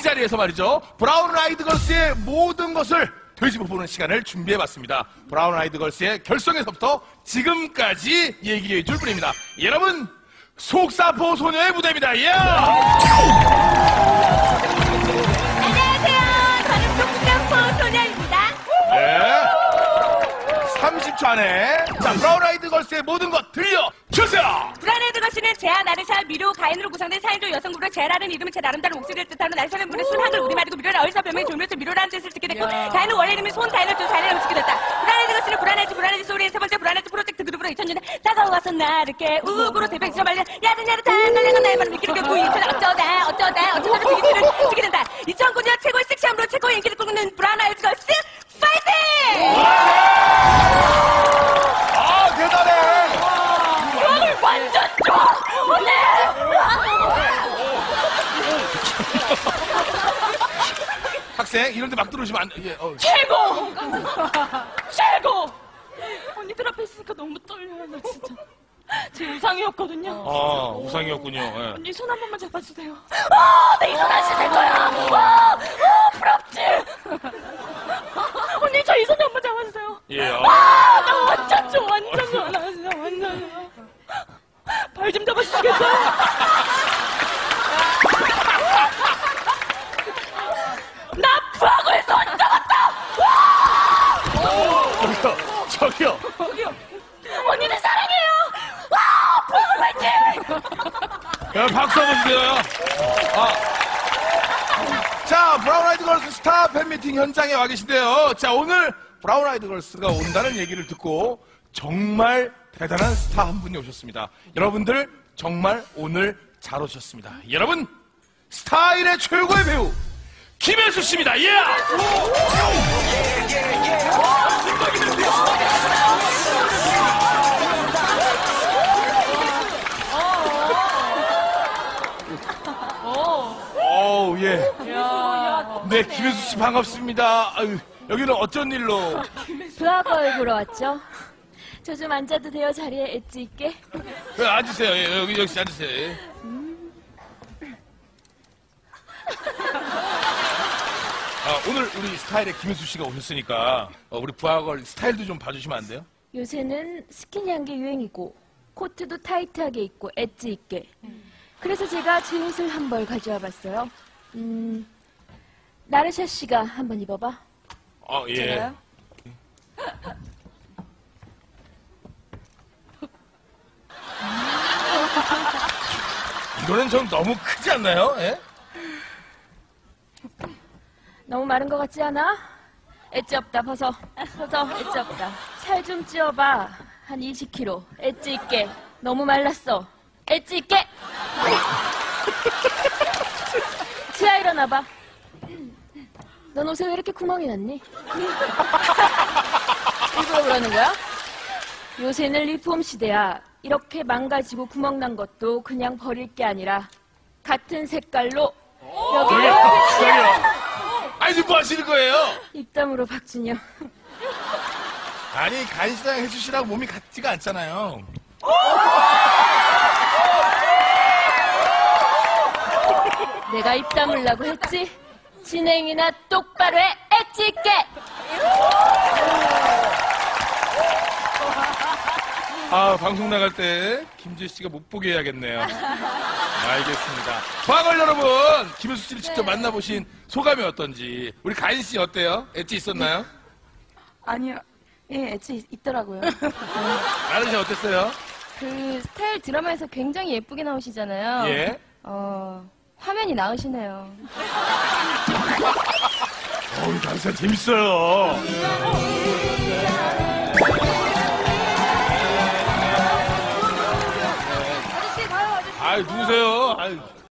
자리에서 말이죠. 브라운 아이드 걸스의 모든 것을 되짚어보는 시간을 준비해봤습니다. 브라운 아이드 걸스의 결성에서부터 지금까지 얘기해줄 분입니다. 여러분, 속사포 소녀의 무대입니다. 예! 안녕하세요. 저는 속사포 소녀입니다. 네. 30초 안에 자 브라운 아이드 걸스의 모든 것 들려주세요. 브라운 아이드 걸스는 제아, 나르샤, 미루, 가인으로 구성된 4인조 여성그룹. 제라는 이름은 제 나름대로 목소리를 뜻하는 나르샤는 물의 순 한글 우리말이고 미루는 어리사 별명이 졸면서 미루라는 뜻을 듣게 됐고 가인은 원래 이름이 손 가인을 두 자리를 붙이게 됐다. 브라운 아이드 걸스는 브라운 아이드 소리의 세 번째 브라운 아이드 프로젝트 그룹으로 2000년에 다가와서 나를 깨우고로 데뷔 시절 말년 야릇야릇한 날려는 나의 말을 미끼를 껴고 2000년 어쩌다 비기를 지게 된다. 2009년 최고의 섹시함으로 최고의 인기를 끌는 브라운 아이드 걸스 파이팅! 아 대단해. 오늘 완전 좋아! 오늘! 학생 이런데 막 들어오시면 안 돼. 예, 최고! 최고! 언니들 앞에 있으니까 너무 떨려요, 나 진짜. 제 우상이었거든요. 아 우상이었군요. 예. 언니 손 한 번만 잡아주세요. 내 이 손 안 씻을 거야! 부럽지? 언니 저 이 손 한 번 잡아주세요. 예. 나 완전 좋아, 완전 좋아. 나 진짜 완전 좋아. 발 좀 잡아주시겠어요? 나 부하고에서 언니 잡았다! 저기요. 언니들 사랑해요! 부하고 화이팅! 야, 박수 한번 주세요. 자, 브라운 아이드 걸스 스타 팬미팅 현장에 와 계신데요. 자, 오늘 브라운 아이드 걸스가 온다는 얘기를 듣고 정말 대단한 스타 한 분이 오셨습니다. 여러분들 정말 오늘 잘 오셨습니다. 여러분, 스타일의 최고의 배우 김혜수 씨입니다. 예! 예. 네, 김혜수 씨 반갑습니다. 아유, 여기는 어쩐 일로? 부하걸 보러 왔죠? 저 좀 앉아도 돼요? 자리에 엣지 있게? 네, 앉으세요. 예, 여기 앉으세요. 예. 오늘 우리 스타일의 김혜수 씨가 오셨으니까 우리 부하걸 스타일도 좀 봐주시면 안 돼요? 요새는 스키니한 게 유행이고 코트도 타이트하게 입고 엣지 있게. 그래서 제가 제 옷을 한 벌 가져와 봤어요. 나르샤 씨가 한번 입어봐. 예. 제가요? 이거는 좀 너무 크지 않나요? 예? 너무 마른 것 같지 않아? 엣지 없다. 벗어. 엣지 없다. 살 좀 찌워봐. 한 20kg. 엣지 있게. 너무 말랐어. 엣지 있게. 지아 일어나봐. 넌 옷에 왜 이렇게 구멍이 났니? 일부러 그러는 거야? 요새는 리폼 시대야. 이렇게 망가지고 구멍 난 것도 그냥 버릴 게 아니라 같은 색깔로 여기를 저기요. 아니, 지금 뭐 하시는 거예요? 입담으로 박준영. 아니, 간시장 해주시라고 몸이 같지가 않잖아요. 내가 입 다물라고 했지? 진행이나 똑바로 해. 엣지 있게. 방송 나갈 때 김지혜 씨가 못 보게 해야겠네요. 알겠습니다. 부하걸 여러분, 김혜수 씨를 직접 만나보신 소감이 어떤지. 우리 가인 씨 어때요? 엣지 있었나요? 아니요. 예, 엣지 있더라고요. 나른 씨 어땠어요? 그 스타일 드라마에서 굉장히 예쁘게 나오시잖아요. 예. 화면이 나으시네요. 나른 씨 재밌어요. 아유, 누구세요? 아유.